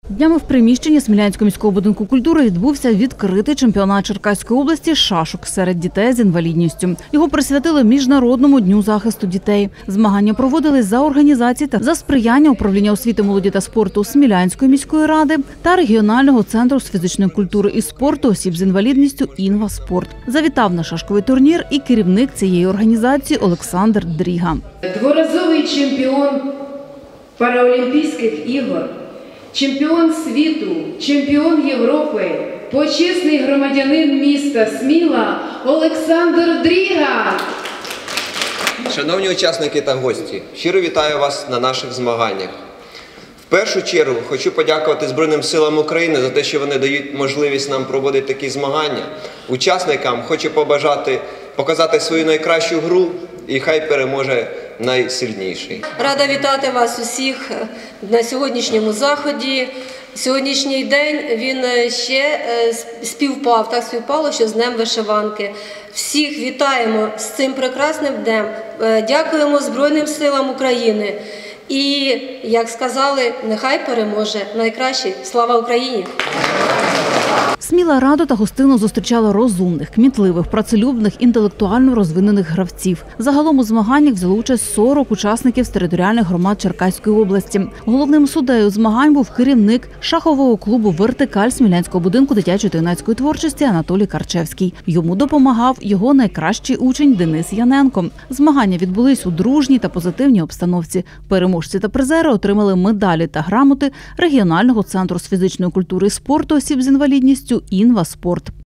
Днями в приміщенні Смілянського міського будинку культури відбувся відкритий чемпіонат Черкаської області шашок серед дітей з інвалідністю. Його присвятили Міжнародному дню захисту дітей. Змагання проводились за організації та за сприяння управління освіти, молоді та спорту Смілянської міської ради та регіонального центру з фізичної культури і спорту осіб з інвалідністю «Інваспорт». Завітав на шашковий турнір і керівник цієї організації Олександр Дріга. Дворазовий чемпіон Параолімпійських ігор, чемпіон світу, чемпіон Європи, почесний громадянин міста Сміла Олександр Дріга. Шановні учасники та гості, щиро вітаю вас на наших змаганнях. В першу чергу хочу подякувати Збройним силам України за те, що вони дають можливість нам проводити такі змагання. Учасникам хочу показати свою найкращу гру і хай переможе найсильніший. Рада вітати вас усіх на сьогоднішньому заході. Сьогоднішній день він ще співпало, що з Днем вишиванки. Всіх вітаємо з цим прекрасним днем. Дякуємо Збройним силам України. І, як сказали, нехай переможе найкращий. Слава Україні! Сміла радо та гостинно зустрічала розумних, кмітливих, працелюбних, інтелектуально розвинених гравців. Загалом у змаганнях взяло участь 40 учасників з територіальних громад Черкаської області. Головним суддею змагань був керівник шахового клубу «Вертикаль» Смілянського будинку дитячої та юнацької творчості Анатолій Карчевський. Йому допомагав його найкращий учень Денис Яненко. Змагання відбулись у дружній та позитивній обстановці. Переможці та призери отримали медалі та грамоти регіонального центру з фізичної культури і спорту осіб з інвалідністю «Інваспорт».